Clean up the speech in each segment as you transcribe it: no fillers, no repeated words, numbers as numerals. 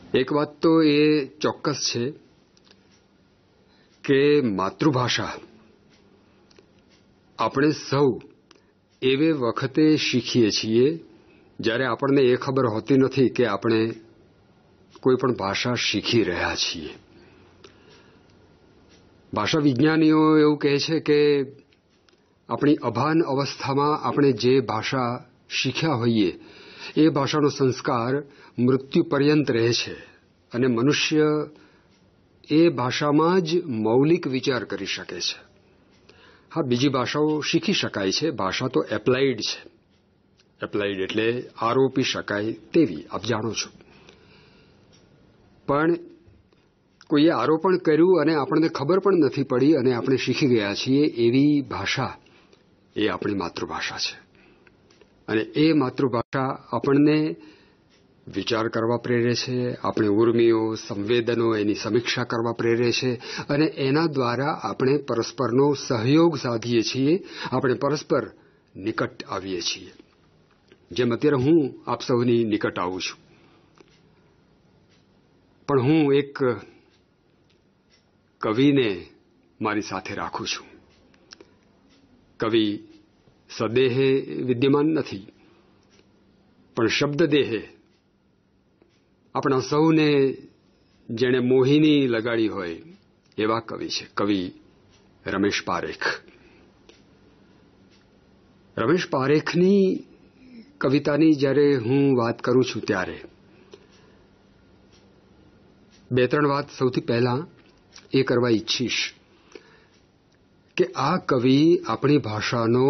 એક વાત તો એ ચોક્કસ છે કે માતૃભાષા આપણે સૌ એવે વખતે શીખીએ છીએ જ્યારે આપણને એ ખબર હોતી નથી કે આપણે કોઈ પણ ભાષા શીખી રહ્યા છીએ. ભાષા વિજ્ઞાનીઓ એવું કહે છે કે આપણી અભાન અવસ્થામાં આપણે જે ભાષા શીખ્યા હોઈએ એ ભાષાનો સંસ્કાર મૃત્યુ પર્યંત રહે છે અને મનુષ્ય એ ભાષામાં જ મૌલિક વિચાર કરી શકે છે. હા, બીજી ભાષાઓ શીખી શકાય છે. ભાષા તો એપ્લાઇડ છે. એપ્લાઇડ એટલે આરોપી શકાય તેવી, આપ જાણો છો. પણ કોઈએ આરોપણ કર્યું અને આપણને ખબર પણ નથી પડી અને આપણે શીખી ગયા છીએ એવી ભાષા એ આપણી માતૃભાષા છે. અને એ માતૃભાષા આપણને વિચાર કરવા પ્રેરે છે, આપણે ઉર્મિઓ, સંવેદનો એની સમીક્ષા કરવા પ્રેરે છે અને એના દ્વારા આપણે પરસ્પરનો સહયોગ સાધીએ છીએ, આપણે પરસ્પર નિકટ આવીએ છીએ. જેમ અત્યારે હું આપ સૌની નિકટ આવું છું. પણ હું એક કવિને મારી સાથે રાખું છું. કવિ સદેહે વિદ્યમાન નથી, પણ શબ્દદેહે આપણા સૌને જેણે મોહિની લગાડી હોય એવા કવિ છે. કવિ રમેશ પારેખ. રમેશ પારેખની કવિતાની જ્યારે હું વાત કરું છું ત્યારે બે ત્રણ વાત સૌથી પહેલા એ કરવા ઈચ્છીશ કે આ કવિ આપણી ભાષાનો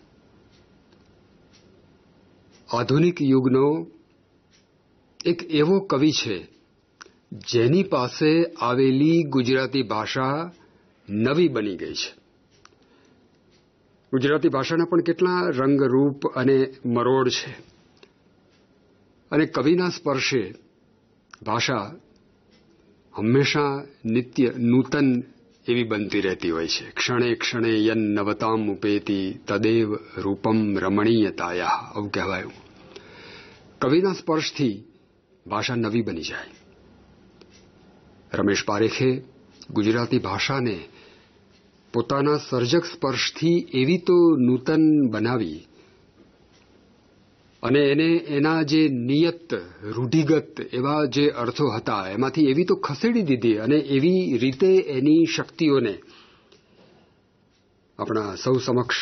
આધુનિક યુગનો એક એવો કવિ છે જેની પાસે આવેલી ગુજરાતી ભાષા નવી બની ગઈ છે. ગુજરાતી ભાષાના પણ કેટલા રંગરૂપ અને મરોડ છે અને કવિના સ્પર્શે ભાષા હંમેશા નિત્ય નૂતન એવી બનતી રહેતી હોય છે. ક્ષણે ક્ષણે યન નવતામ ઉપેતી તદેવ રૂપમ રમણીયતાયા, આવું કહેવાયું. કવિના સ્પર્શથી ભાષા નવી બની જાય. રમેશ પારેખે ગુજરાતી ભાષાને પોતાના સર્જક સ્પર્શથી એવી તો નૂતન બનાવી અને એને એના જે નિયત રૂઢિગત એવા જે અર્થો હતા એમાંથી એવી તો ખસેડી દીધી અને એવી રીતે એની શક્તિઓને આપણા સૌ સમક્ષ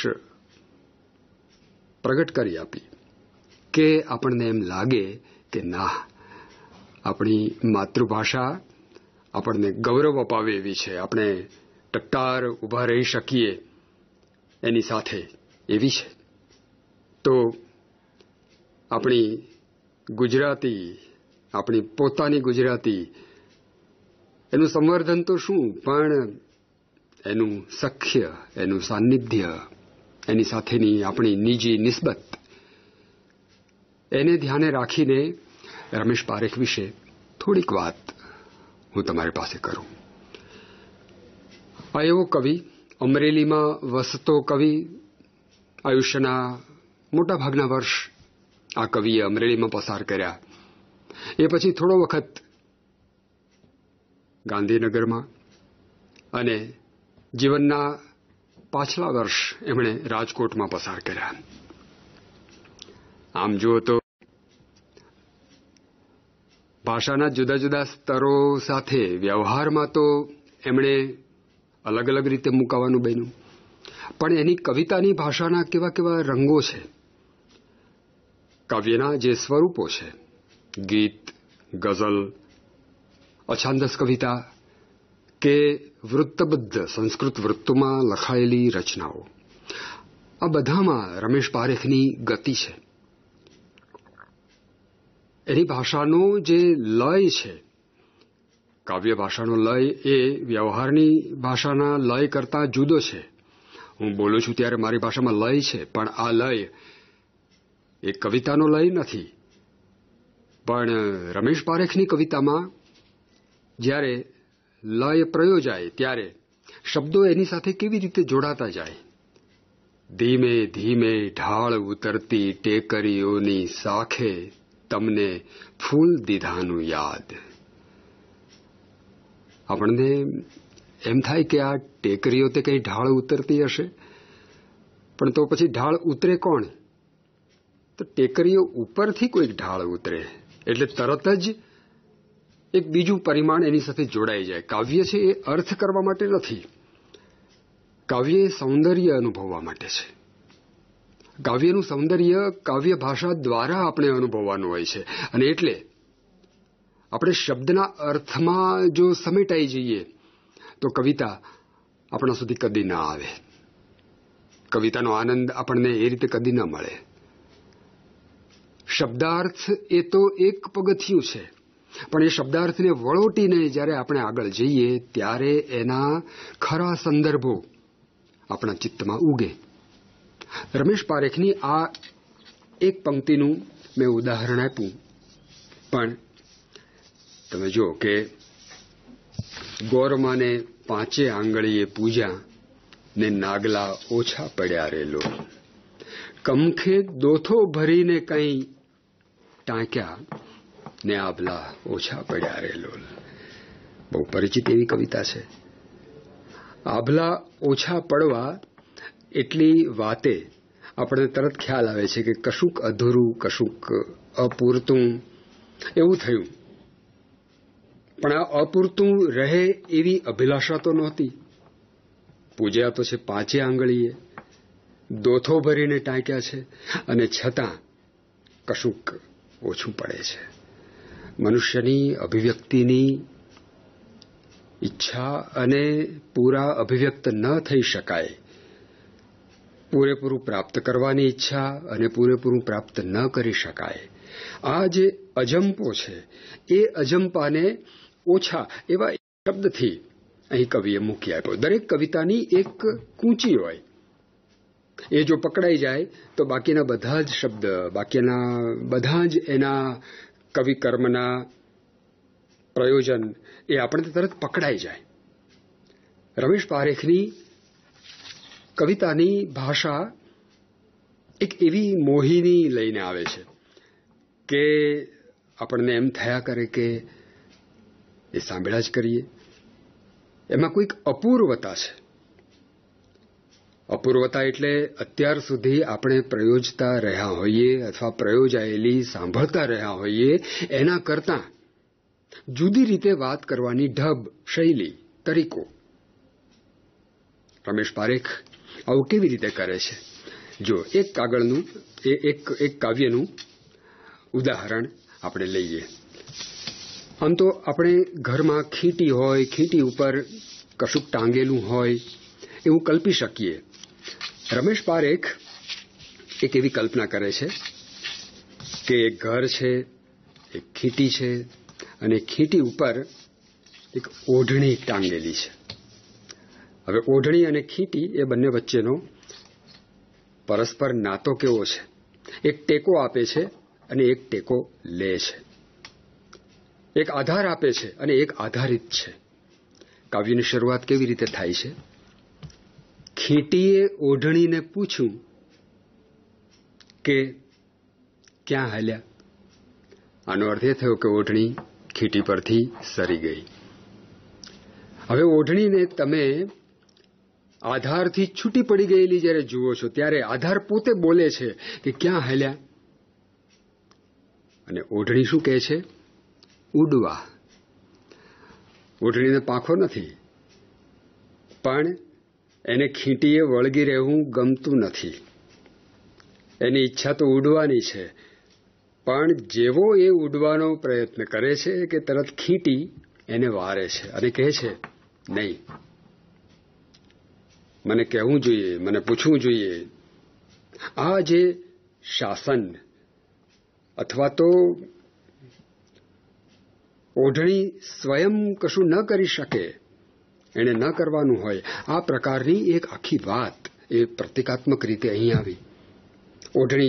પ્રગટ કરી આપી કે આપણને એમ લાગે કે ના, આપણી માતૃભાષા આપણને ગૌરવ અપાવે એવી છે, આપણે ટટ્ટાર ઊભા રહી શકીએ એની સાથે એવી છે. તો આપણી ગુજરાતી, આપણી પોતાની ગુજરાતી, એનું સંવર્ધન તો શું, પણ એનું સખ્ય, એનું સાન્નિધ્ય, એની સાથેની આપણી નિજી નિસ્બત, એને ધ્યાને રાખીને રમેશ પારેખ વિશે થોડીક વાત હું તમારી પાસે કરું. આ એવો કવિ, અમરેલીમાં વસતો કવિ, આયુષ્યના મોટાભાગના વર્ષ આ કવિએ અમરેલીમાં પસાર કર્યા. એ પછી થોડો વખત ગાંધીનગરમાં અને જીવનના પાછલા વર્ષ એમણે રાજકોટમાં પસાર કર્યા. આમ જુઓ તો ભાષાના જુદા જુદા સ્તરો સાથે વ્યવહારમાં તો એમણે અલગ અલગ રીતે મુકાવાનું બન્યું, પણ એની કવિતાની ભાષાના કેવા કેવા રંગો છે, કાવ્યના જે સ્વરૂપો છે, ગીત, ગઝલ, અછાંદસ કવિતા કે વૃત્તબદ્ધ સંસ્કૃત વૃત્તોમાં લખાયેલી રચનાઓ, આ બધામાં રમેશ પારેખની ગતિ છે. એની ભાષાનો જે લય છે, કાવ્ય ભાષાનો લય એ વ્યવહારની ભાષાના લય કરતાં જુદો છે. હું બોલું છું ત્યારે મારી ભાષામાં લય છે, પણ આ લય એ કવિતાનો લય નથી. પણ રમેશ પારેખની કવિતામાં જ્યારે લય પ્રયોજાય ત્યારે શબ્દો એની સાથે કેવી રીતે જોડાતા જાય. ધીમે ધીમે ઢાળ ઉતરતી ટેકરીઓની સાખે તમને ફૂલ દીધાનું યાદ. આપણને એમ થાય કે આ ટેકરીઓ તે કંઈ ઢાળ ઉતરતી હશે, પણ તો પછી ઢાળ ઉતરે કોણ? તો ટેકરીઓ ઉપરથી કોઈક ઢાળ ઉતરે એટલે તરત જ એક બીજું પરિમાણ એની સાથે જોડાઈ જાય. કાવ્ય છે એ અર્થ કરવા માટે નથી, કાવ્ય એ સૌંદર્ય અનુભવવા માટે છે. કાવ્યનું સૌંદર્ય કાવ્ય ભાષા દ્વારા આપણે અનુભવવાનું હોય છે. અને એટલે આપણે શબ્દના અર્થમાં જો સમેટાઈ જઈએ તો કવિતા આપણા સુધી કદી ના આવે. કવિતાનો આનંદ આપણને એ રીતે કદી ના મળે. શબ્દાર્થ એ તો એક પગથિયું છે, પણ એ શબ્દાર્થને વળોટીને જ્યારે આપણે આગળ જઈએ ત્યારે એના ખરા સંદર્ભો આપણા ચિત્તમાં ઉગે. રમેશ પારેખની આ એક પંક્તિનું મેં ઉદાહરણ આપ્યું, પણ તમે જુઓ કે ગોરમાને 5 આંગળીએ પૂજા ને નાગલા ઓછા પડ્યા રેલો, કમખે દોથો ભરીને કંઈ ટાંક્યા ને આભલા ઓછા પડ્યા રેલો. બહુ પરિચિત એવી કવિતા છે. આભલા ઓછા પડવા એટલી વાતે આપણને તરત ખ્યાલ આવે છે કે કશુંક અધૂરું, કશુંક અપૂરતું એવું થયું. પણ આ અપૂરતું રહે એવી અભિલાષા તો નહોતી. પૂજ્યા તો છે 5 આંગળીએ, દોથો ભરીને ટાંક્યા છે, અને છતાં કશુંક ઓછું પડે છે. મનુષ્યની અભિવ્યક્તિની ઈચ્છા અને પૂરા અભિવ્યક્ત ન થઈ શકાય, પૂરેપૂરું પ્રાપ્ત કરવાની ઈચ્છા અને પૂરેપૂરું પ્રાપ્ત ન કરી શકાય. આ જે અજંપો છે એ અજંપાને ઓછા એવા શબ્દથી અહીં કવિએ મૂકી આપ્યો. દરેક કવિતાની એક કૂંચી હોય, એ જો પકડાઈ જાય તો બાકીના બધા જ શબ્દ, બાકીના બધા જ એના કવિકર્મના પ્રયોજન એ આપણને તરત પકડાઈ જાય. રમેશ પારેખની કવિતાની ભાષા એક એવી મોહિની લઈને આવે છે કે આપણને એમ થયા કરે કે એ સાંભળ્યા જ કરીએ. એમાં કોઈક અપૂર્વતા છે. અપૂર્વતા એટલે અત્યાર સુધી આપણે પ્રયોજતા રહ્યા હોઈએ અથવા પ્રયોજાયેલી સાંભળતા રહ્યા હોઈએ એના કરતાં જુદી રીતે વાત કરવાની ઢબ, શૈલી, તરીકો. રમેશ પારેખ આવું કેવી રીતે કરે છે? જો એક કાગળનું એક કાવ્યનું ઉદાહરણ આપણે લઈએ. આમ તો આપણે ઘરમાં ખીટી હોય, ખીટી ઉપર કશુંક ટાંગેલું હોય એવું કલ્પી શકીએ. રમેશ પારેખ એક એવી કલ્પના કરે છે કે એક ઘર છે, એક ખીટી છે, અને ખીટી ઉપર એક ઓઢણી ટાંગેલી છે. હવે ઓઢણી અને ખીટી એ બંને વચ્ચેનો પરસ્પર નાતો કેવો છે? એક ટેકો આપે છે અને એક ટેકો લે છે. એક આધાર આપે છે અને એક આધારિત છે. કાવ્યની શરૂઆત કેવી રીતે થાય છે? ખીટીએ ઓઢણીને પૂછ્યું કે ક્યાં હાલ્યા? આનો અર્થ એ થયો કે ઓઢણી ખીટી પરથી સરી ગઈ. હવે ઓઢણીને તમે આધારથી છૂટી પડી ગયેલી જ્યારે જુઓ છો ત્યારે આધાર પોતે બોલે છે કે ક્યાં હાલ્યા? અને ઓઢણી શું કહે છે? ઉડવા. ઓઢણીને પાંખો નથી, પણ એને ખીટીએ વળગી રહેવું ગમતું નથી. એની ઈચ્છા તો ઉડવાની છે, પણ જેવો એ ઉડવાનો પ્રયત્ન કરે છે કે તરત ખીટી એને વારે છે અને કહે છે નહીં, મને કહેવું જોઈએ, મને પૂછવું જોઈએ. આ જે શાસન અથવા તો ઓઢણી સ્વયં કશું ન કરી શકે, એને ન કરવાનું હોય, આ પ્રકારની એક આખી વાત એ પ્રતિકાત્મક રીતે અહીં આવી. ઓઢણી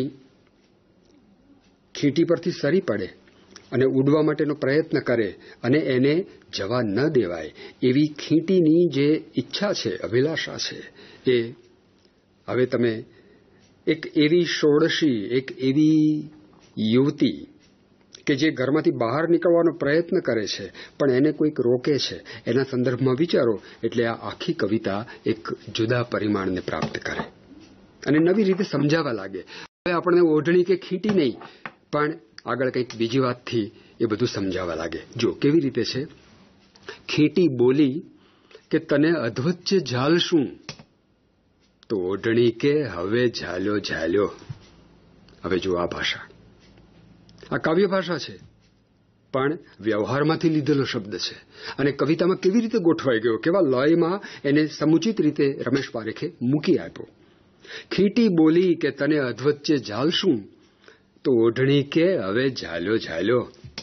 ખીટી પરથી સરી પડે અને ઉડવા માટેનો પ્રયત્ન કરે અને એને જવા ન દેવાય એવી ખીટીની જે ઈચ્છા છે, અભિલાષા છે, એ હવે તમે એક એવી ષોડશી, એક એવી યુવતી કે જે ઘરમાંથી બહાર નીકળવાનો પ્રયત્ન કરે છે પણ એને કોઈક રોકે છે, એના સંદર્ભમાં વિચારો એટલે આ આખી કવિતા એક જુદા પરિમાણને પ્રાપ્ત કરે અને નવી રીતે સમજાવવા લાગે. હવે આપણને ઓઢણી કે ખીટી નહીં પણ આગળ કંઈક બીજી વાતથી એ બધું સમજાવવા લાગે. જો કેવી રીતે છે. ખીટી બોલી કે તને અધવચ્ચે ઝાલશું, તો ઓઢણી કે હવે ઝાલ્યો ઝાલ્યો. હવે જો આ ભાષા, આ કાવ્ય ભાષા છે પણ વ્યવહારમાંથી લીધેલો શબ્દ છે અને કવિતામાં કેવી રીતે ગોઠવાઈ ગયો, કેવા લયમાં એને સમુચિત રીતે રમેશ પારેખે મૂકી આપ્યો. ખીટી બોલી કે તને અધવચ્ચે ઝાલશું, તો ઓઢણી કે હવે ઝાલ્યો ઝાલ્યો.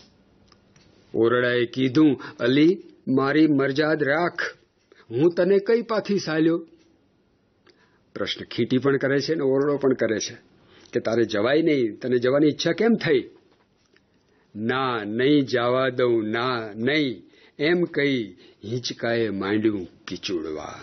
ઓરડાએ કીધું અલી મારી મરજાદ રાખ, હું તને કઈ પાથી સાલ્યો. પ્રશ્ન ખીટી પણ કરે છે ને ઓરડો પણ કરે છે કે તારે જવાય નહીં, તને જવાની ઈચ્છા કેમ થઈ? ના નહીં જવા દઉં, ના નહીં એમ કહી હિંચકાએ માંડ્યું કીચુડવા.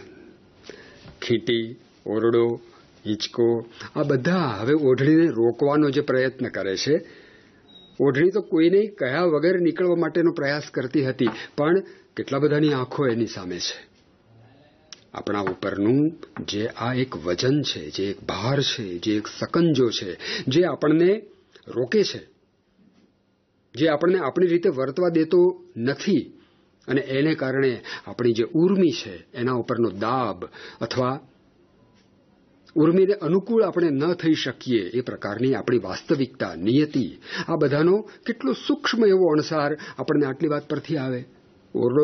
ખીટી, ઓરડો, હિંચકો આ બધા હવે ઓઢણીને રોકવાનો જે પ્રયત્ન કરે છે. ઓઢણી તો કોઈને કહ્યા વગર નીકળવા માટેનો પ્રયાસ કરતી હતી પણ કેટલા બધાની આંખો એની સામે છે. આપણા ઉપરનું જે આ એક વજન છે, જે એક ભાર છે, જે એક સકંજો છે, જે આપણને રોકે છે, જે આપણને આપણી રીતે વર્તવા દેતો નથી અને એને કારણે આપણી જે ઉર્મી છે એના ઉપરનો દાબ અથવા ઉર્મીને અનુકૂળ આપણે ન થઈ શકીએ એ પ્રકારની આપણી વાસ્તવિકતા, નિયતિ, આ બધાનો કેટલો સૂક્ષ્મ એવો અણસાર આપણને આટલી વાત પરથી આવે. ઓરડો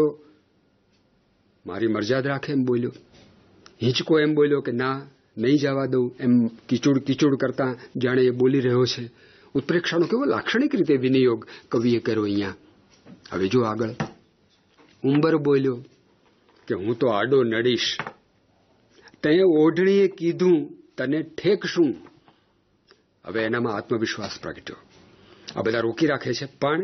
મારી મરજાદ રાખે એમ બોલ્યો, હિંચકો એમ બોલ્યો કે ના નહીં જવા દઉં એમ કીચુડ કીચુડ કરતા જાણે એ બોલી રહ્યો છે. ઉત્પ્રેક્ષાનો કેવો લાક્ષણિક રીતે વિનિયોગ કવિએ કર્યો અહીંયા. હવે જો આગળ ઉંબર બોલ્યો કે હું તો આડો નડીશ, તે ઓઢણીએ કીધું તને ઠેકશું. હવે એનામાં આત્મવિશ્વાસ પ્રગટ્યો. આ બધા રોકી રાખે છે પણ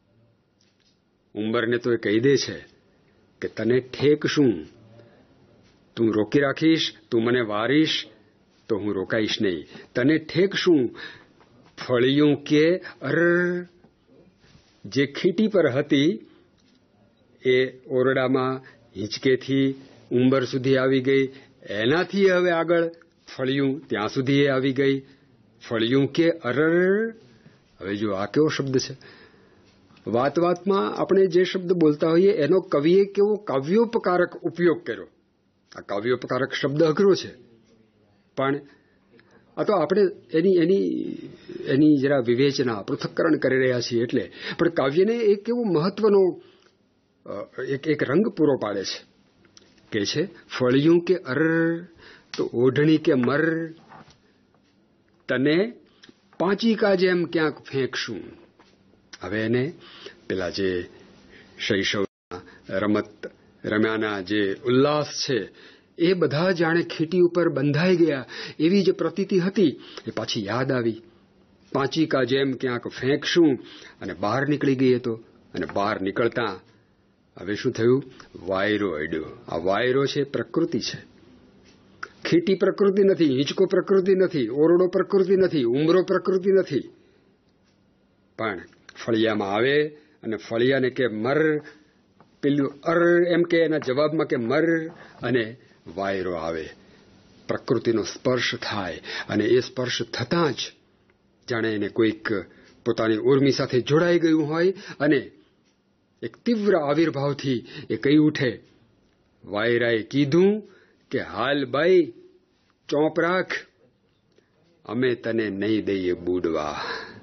ઉંબરને તો એ કહી દે છે કે તને ઠેકશું. તું રોકી રાખીશ, તું મને વારીશ તો હું રોકાઈશ નહીં. તને ઠેકશું. ફળિયું કે અર જે ખીટી પર હતી એ ઓરડામાં હિંચકેથી ઉંબર સુધી આવી ગઈ. એનાથી હવે આગળ ફળિયું ત્યાં સુધી એ આવી ગઈ. ફળિયું કે અરર. હવે જો આ કેવો શબ્દ છે. વાત વાતમાં આપણે જે શબ્દ બોલતા હોઈએ એનો કવિએ કેવો કાવ્યોપકારક ઉપયોગ કર્યો. આ કાવ્યોપકારક શબ્દ અઘરો છે પણ આ તો આપણે એની જરા વિવેચના, પૃથક્કરણ કરી રહ્યા છીએ એટલે. પણ કાવ્યને એક એવો મહત્વનો એક રંગ પૂરો પાડે છે કે છે ફળિયું કે અર તો ઓઢણી કે મર, તને પાંચીકા જેમ ક્યાંક ફેંકશું. હવે એને પેલા જે શૈશવના રમત રમ્યાના જે ઉલ્લાસ છે એ બધા જાણે ખીટી ઉપર બંધાઈ ગયા એવી જે પ્રતીતિ હતી એ પાછી યાદ આવી. પાંચીકા જેમ ક્યાંક ફેંકશું અને બહાર નીકળી ગઈ તો. અને બહાર નીકળતા હવે શું થયું? વાયરો અડ્યો. આ વાયરો છે પ્રકૃતિ છે. ખીટી પ્રકૃતિ નથી, હિંચકો પ્રકૃતિ નથી, ઓરડો પ્રકૃતિ નથી, ઉંબરો પ્રકૃતિ નથી. પણ ફળિયામાં આવે અને ફળિયાને કે મર, પેલું અર એમ કે એના જવાબમાં કે મર, અને વાયરો આવે. પ્રકૃતિનો સ્પર્શ થાય અને એ સ્પર્શ થતાં જ જાણે એને કોઈક પોતાની ઉર્મી સાથે જોડાઈ ગયું હોય અને એક તીવ્ર આવિર્ભાવથી એ કહી ઉઠે. વાયરાએ કીધું કે હાલ બાઈ ચોંપ રાખ, અમે તને નહીં દઈએ બુડવા.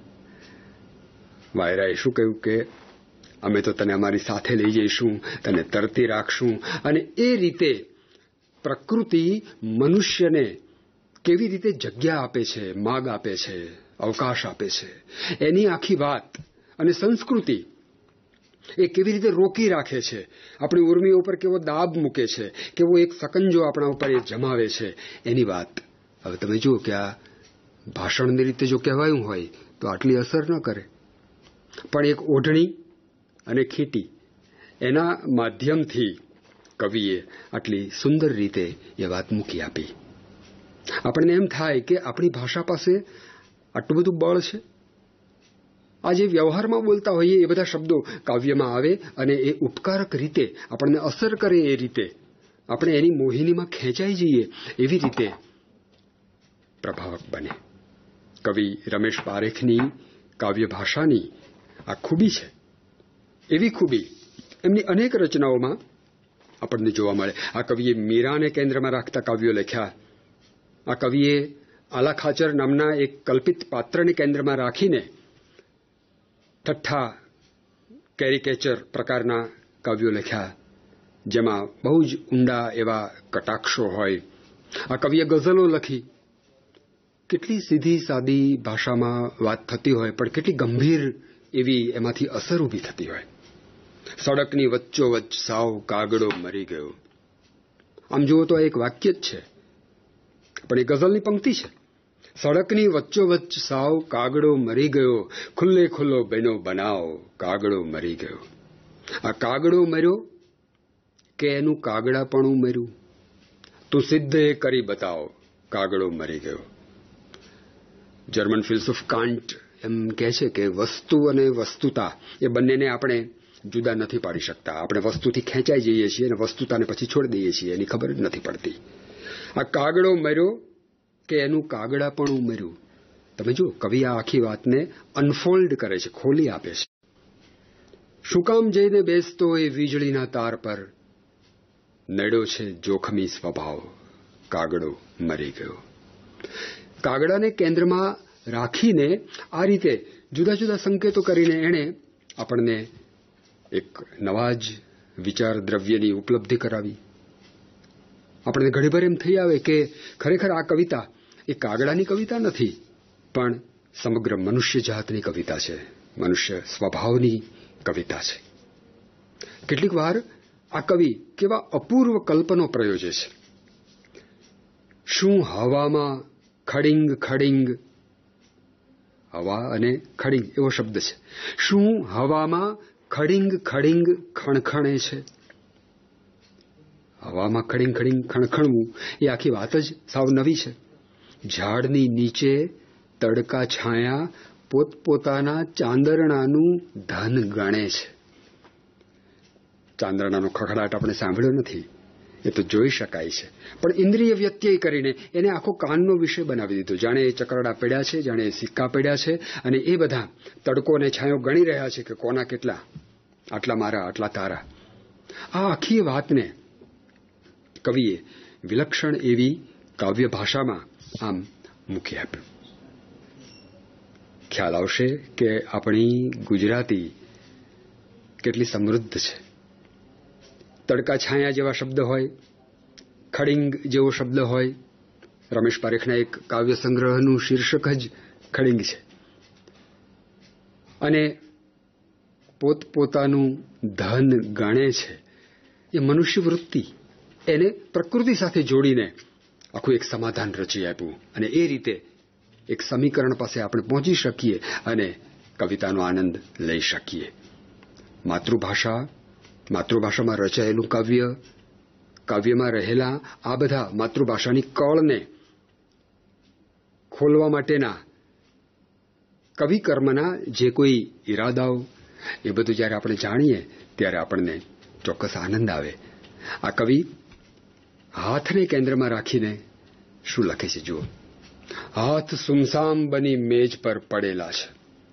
વાયરાએ શું કહ્યું કે અમે તો તને અમારી સાથે લઈ જઈશું, તને તરતી રાખશું. અને એ રીતે પ્રકૃતિ મનુષ્યને કેવી રીતે જગ્યા આપે છે, માગ આપે છે, અવકાશ આપે છે, એની આખી વાત અને સંસ્કૃતિ એ કેવી રીતે રોકી રાખે છે, આપણી ઉર્મિઓ ઉપર કેવો દાબ મૂકે છે, કેવો એક સકંજો આપણા ઉપર એ જમાવે છે, એની વાત. હવે તમે જુઓ કે આ ભાષણની રીતે જો કહેવાયું હોય તો આટલી અસર ન કરે. પણ એક ઓઢણી અને ખીટી એના માધ્યમથી કવિએ આટલી સુંદર રીતે એ વાત મૂકી આપી. આપણને એમ થાય કે આપણી ભાષા પાસે આટલું બધું બળ છે, આ જે વ્યવહારમાં બોલતા હોઈએ એ બધા શબ્દો કાવ્યમાં આવે અને એ ઉપકારક રીતે આપણને અસર કરે, એ રીતે આપણે એની મોહિનીમાં ખેંચાઈ જઈએ, એવી રીતે પ્રભાવક બને. કવિ રમેશ પારેખની કાવ્ય ભાષાની આ ખૂબી છે. એવી ખૂબી એમની અનેક રચનાઓમાં આપણને જોવા મળે. આ કવિએ મીરાને કેન્દ્રમાં રાખતા કાવ્યો લખ્યા. આ કવિએ આલા ખાચર નામના એક કલ્પિત પાત્રને કેન્દ્રમાં રાખીને ઠઠ્ઠા કેરિકેચર પ્રકારના કાવ્યો લખ્યા, જેમાં બહુ જ ઊંડા એવા કટાક્ષો હોય. આ કવિએ ગઝલો લખી. કેટલી સીધી સાદી ભાષામાં વાત થતી હોય, પણ કેટલી ગંભીર એવી એમાંથી અસર ઊભી થતી હોય. સડકની વચ્ચોવચ્ચ સાવ કાગડો મરી ગયો. આમ જુઓ તો એક વાક્ય જ છે, પણ એ ગઝલની પંક્તિ છે. સડકની વચ્ચોવચ્ચ સાવ કાગડો મરી ગયો, ખુલ્લે ખુલ્લો બેનો બનાવ, કાગડો મરી ગયો. આ કાગડો મર્યો કે એનું કાગડાપણું મર્યું? તું સિદ્ધ એ કરી બતાવ, કાગડો મરી ગયો. જર્મન ફિલોસોફ કાન્ટ એમ કહે છે કે વસ્તુ અને વસ્તુતા એ બંનેને આપણે જુદા નથી પાડી શકતા. આપણે વસ્તુથી ખેંચાઈ જઈએ છીએ અને વસ્તુતાને પછી છોડી દઈએ છીએ, એની ખબર જ નથી પડતી. આ કાગડો મર્યો કે એનું કાગડાપણું મર્યું? તમે જુઓ, કવિ આ આખી વાતને અનફોલ્ડ કરે છે, ખોલી આપે છે. શું કામ જઈને બેસતો એ વીજળીના તાર પર, નડ્યો છે જોખમી સ્વભાવ, કાગડો મરી ગયો. કાગડાને કેન્દ્રમાં રાખીને આ રીતે જુદા જુદા સંકેતો કરીને એણે આપણને એક નવા જ વિચાર દ્રવ્યની ઉપલબ્ધિ કરાવી. આપણને ઘણીવાર એમ થઈ આવે કે ખરેખર આ કવિતા એ કાગડાની કવિતા નથી, પણ સમગ્ર મનુષ્ય જાતની કવિતા છે, મનુષ્ય સ્વભાવની કવિતા છે. કેટલીક વાર આ કવિ કેવા અપૂર્વ કલ્પનો પ્રયોજે છે. શું હવામાં ખડિંગ ખડિંગ, હવા અને ખડિંગ એવો શબ્દ છે. શું હવામાં ખડિંગ ખડિંગ ખણખણે છે? હવામાં ખડિંગ ખડિંગ ખણખણવું એ આખી વાત જ સાવ નવી છે. ઝાડની નીચે તડકા છાયા પોતપોતાના ચાંદરણાનું ધન ગણે છે. ચાંદરણાનો ખખડાટ આપણે સાંભળ્યો નથી, એ તો જોઈ શકાય છે, પણ ઇન્દ્રિય વ્યત્યય કરીને એને આખો કાનનો વિષય બનાવી દીધો. જાણે એ ચકરડા પડ્યા છે, જાણે એ સિક્કા પડ્યા છે, અને એ બધા તડકો અને છાંયો ગણી રહ્યા છે કે કોના કેટલા, આટલા મારા, આટલા તારા. આ આખી વાતને કવિએ વિલક્ષણ એવી કાવ્ય ભાષામાં આમ મૂકી આપ્યું. ખ્યાલ આવશે કે આપણી ગુજરાતી કેટલી સમૃદ્ધ છે. તડકા છાયા જેવા શબ્દ હોય, ખડિંગ જેવો શબ્દ હોય. રમેશ પારેખના એક કાવ્ય સંગ્રહનું શીર્ષક જ ખડિંગ છે. અને પોતપોતાનું ધન ગણે છે, એ મનુષ્ય વૃત્તિ, એને પ્રકૃતિ સાથે જોડીને આખું એક સમાધાન રચી આપ્યું. અને એ રીતે એક સમીકરણ પાસે આપણે પહોંચી શકીએ અને કવિતાનો આનંદ લઈ શકીએ. માતૃભાષામાં રચાયેલું કાવ્ય, કાવ્યમાં રહેલા આ બધા માતૃભાષાની કળને ખોલવા માટેના કવિકર્મના જે કોઈ ઈરાદાઓ, એ બધું જ્યારે આપણે જાણીએ ત્યારે આપણને ચોક્કસ આનંદ આવે. આ કવિ હાથને કેન્દ્રમાં રાખીને શું લખે છે જુઓ. હાથ સુમસામ બની મેજ પર પડેલા છે,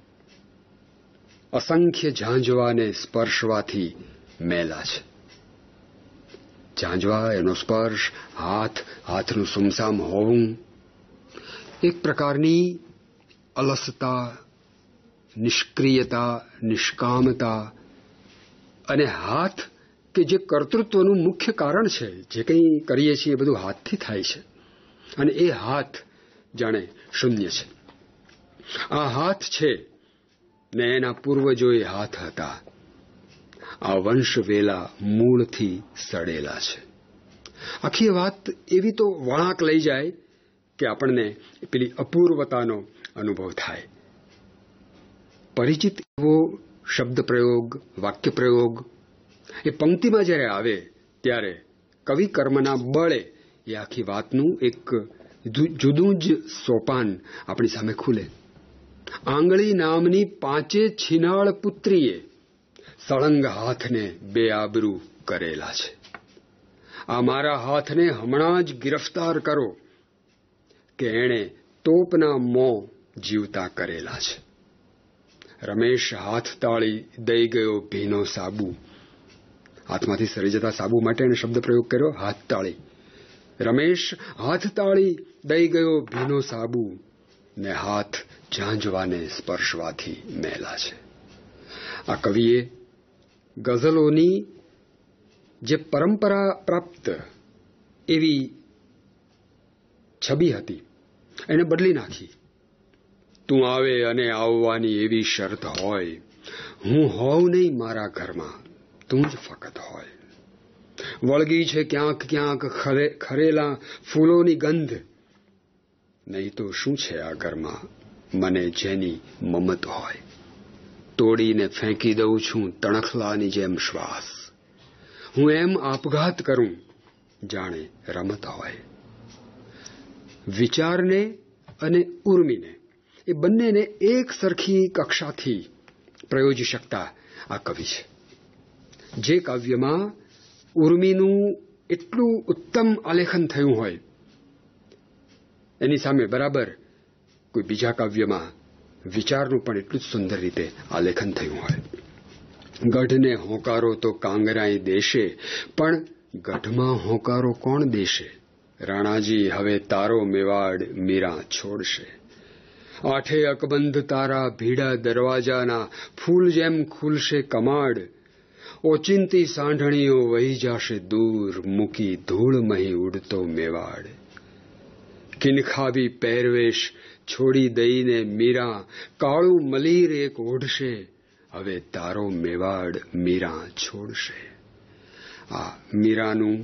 અસંખ્ય ઝાંઝવાને સ્પર્શવાથી મેલા છે. ઝાંઝવા, એનો સ્પર્શ, હાથનું સુમસામ હોવું, એક પ્રકારની અલસતા, નિષ્ક્રિયતા, નિષ્કામતા. અને હાથ કે જે કર્તૃત્વનું મુખ્ય કારણ છે, જે કંઈ કરીએ છીએ એ બધું હાથથી થાય છે, અને એ હાથ જાણે શૂન્ય છે. આ હાથ છે ને એના પૂર્વજોએ હાથ હતા, આ વંશ વેલા મૂળથી સડેલા છે. આખી વાત એવી તો વળાંક લઈ જાય કે આપણને પેલી અપૂર્વતાનો અનુભવ થાય. પરિચિત એવો શબ્દ પ્રયોગ, વાક્ય પ્રયોગ એ પંક્તિમાં જ્યારે આવે ત્યારે કવિ કર્મના બળે એ આખી વાતનું એક જુદું જ સોપાન આપણી સામે ખુલે. આંગળી નામની 5 છીનાળ પુત્રીએ સળંગ હાથને બેઆબરૂ કરેલા છે. આ મારા હાથને હમણાં જ ગિરફ્તાર કરો કે એણે તોપના મોં જીવતા કરેલા છે. રમેશ હાથ તાળી દઈ ગયો ભીનો સાબુ. હાથમાંથી સરી જતા સાબુ માટે એણે શબ્દ પ્રયોગ કર્યો, હાથ તાળી. રમેશ હાથ તાળી દઈ ગયો ભીનો સાબુ ને હાથ ઝાંઝવાને સ્પર્શવાથી મેલા છે. આ કવિએ ગઝલોની જે પરંપરા પ્રાપ્ત એવી છબી હતી એને બદલી નાખી. તું આવે અને આવવાની એવી શરત હોય, હું હોઉં નહીં મારા ઘરમાં, તું જ ફકત હોય. વળગી છે ક્યાંક ક્યાંક ખરેલા ફૂલોની ગંધ, નહીં તો શું છે આ ઘરમાં મને જેની મમત હોય. તોડીને ફેંકી દઉં છું તણખલાની જેમ શ્વાસ, હું એમ આપઘાત કરું જાણે રમત હોય. વિચારને અને ઉર્મિને એ બંનેને એક સરખી કક્ષાથી પ્રયોજી શકતા આ કવિ છે. જે કાવ્યમાં ઉર્મિનું એટલું ઉત્તમ આલેખન થયું હોય એની સામે બરાબર કોઈ બીજા કાવ્યમાં વિચારનું પણ એટલું જ સુંદર રીતે આલેખન થયું હોય. ગઢને હોંકારો તો કાંગરાઈ દેશે, પણ ગઢમાં હોંકારો કોણ દેશે? રાણાજી હવે તારો મેવાડ મીરા છોડશે. આઠે અકબંધ તારા ભીડા દરવાજાના ફૂલ જેમ ખુલશે કમાડ. ઓચિંતી સાંઢણીઓ વહી જાશે દૂર, મૂકી ધૂળમહી ઉડતો મેવાડ. કિનખાબી પહેરવેશ છોડી દઈને મીરા કાળું મલીર એક ઓઢશે. હવે તારો મેવાડ મીરા છોડશે. આ મીરાનું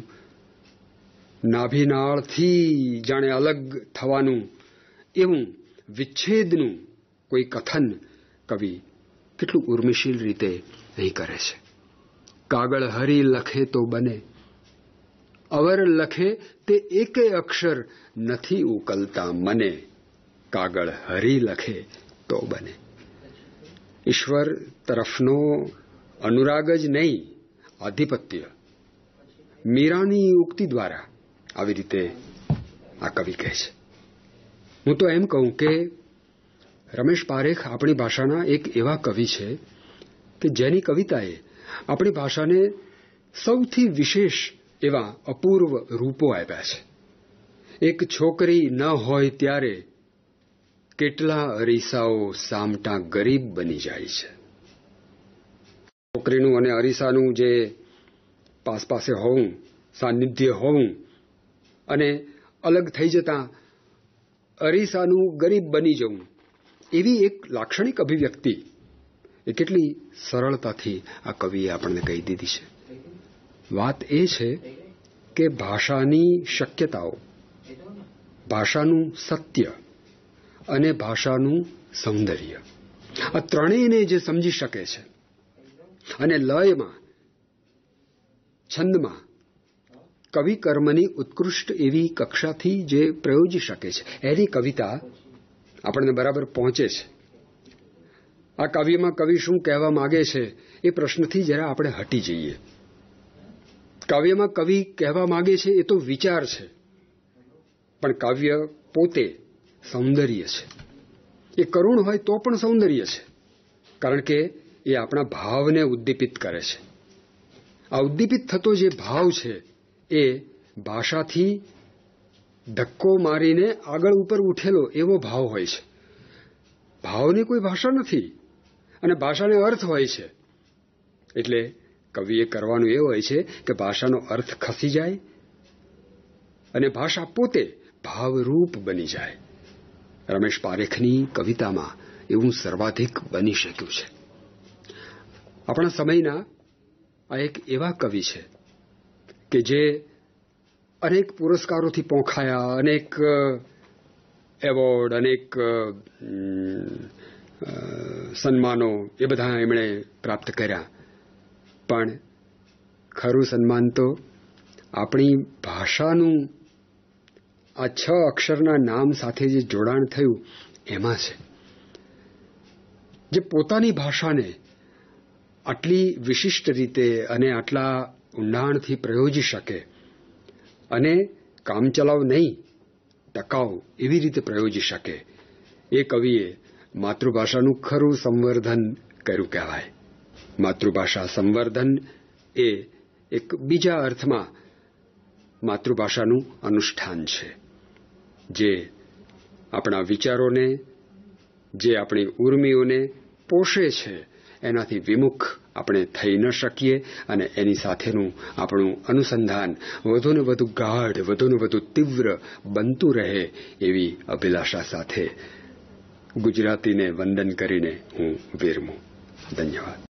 નાભિનાળથી જાણે અલગ થવાનું એવું વિચ્છેદનું કોઈ કથન કવિ કેટલું ઉર્મિશીલ રીતે અહીં કરે છે. કાગળ હરી લખે તો બને, અવર લખે તે એકેય અક્ષર નથી ઉકલતા મને. કાગળ હરી લખે તો બને. ઈશ્વર તરફનો અનુરાગ જ નહીં, આધિપત્ય મીરાની ઉક્તિ દ્વારા આવી રીતે આ કવિ કહે છે. હું તો એમ કહું કે રમેશ પારેખ આપણી ભાષાના એક એવા કવિ છે કે જેની કવિતાએ આપણી ભાષાને સૌથી વિશેષ એવા અપૂર્વ રૂપો આપ્યા છે. એક છોકરી ન હોય ત્યારે કેટલા અરીસાઓ સામટા ગરીબ બની જાય છે. છોકરીનું અને અરીસાનું જે પાસે હોવું, સાનિધ્ય હોવું અને અલગ થઈ જતા અરીસાનું ગરીબ બની જવું, એવી એક લાક્ષણિક અભિવ્યક્તિ એ કેટલી સરળતાથી આ કવિએ આપણને કહી દીધી છે. વાત એ છે કે ભાષાની શક્યતાઓ, ભાષાનું સત્ય અને ભાષાનું સૌંદર્ય, આ ત્રણેયને જે સમજી શકે છે અને લયમાં, છંદમાં, કવિ કર્મની ઉત્કૃષ્ટ એવી કક્ષાથી જે પ્રયોજી શકે છે, એની કવિતા આપણને બરાબર પહોંચે છે. આ કાવ્યમાં કવિ શું કહેવા માંગે છે એ પ્રશ્નથી જરા આપણે હટી જઈએ. કાવ્યમાં કવિ કહેવા માંગે છે એ તો વિચાર છે, પણ કાવ્ય પોતે સૌંદર્ય છે. એ કરુણ હોય તો પણ સૌંદર્ય છે, કારણ કે એ આપણા ભાવને ઉદ્દીપિત કરે છે. આ ઉદ્દીપિત થતો જે ભાવ છે એ ભાષાથી ધક્કો મારીને આગળ ઉપર ઉઠેલો એવો ભાવ હોય છે. ભાવની કોઈ ભાષા નથી અને ભાષાને અર્થ હોય છે. એટલે કવિએ કરવાનું એ હોય છે કે ભાષાનો અર્થ ખસી જાય અને ભાષા પોતે ભાવરૂપ બની જાય. રમેશ પારેખની કવિતામાં એવું સર્વાધિક બની શક્યું છે. આપણા સમયના આ એક એવા કવિ છે કે જે અનેક પુરસ્કારોથી પોંખાયા, અનેક એવોર્ડ, અનેક સન્માનો એ બધા એમણે પ્રાપ્ત કર્યા, પણ ખરું સન્માન તો આપણી ભાષાનું આ 6 અક્ષરના નામ સાથે જે જોડાણ થયું એમાં છે. જે પોતાની ભાષાને આટલી વિશિષ્ટ રીતે અને આટલા ઊંડાણથી પ્રયોજી શકે અને કામચલાઉ નહીં, ટકાઉ એવી રીતે પ્રયોજી શકે, એ કવિએ માતૃભાષાનું ખરું સંવર્ધન કર્યું કહેવાય. માતૃભાષા સંવર્ધન એ એક બીજા અર્થમાં માતૃભાષાનું અનુષ્ઠાન છે, જે આપણા વિચારોને, જે આપણી ઉર્મિઓને પોષે છે, એનાથી વિમુખ આપણે થઈ ન શકીએ અને એની સાથેનું આપણું અનુસંધાન વધુને વધુ ગાઢ, વધુને વધુ તીવ્ર બનતું રહે એવી અભિલાષા સાથે ગુજરાતીને વંદન કરીને હું વિરમું. ધન્યવાદ.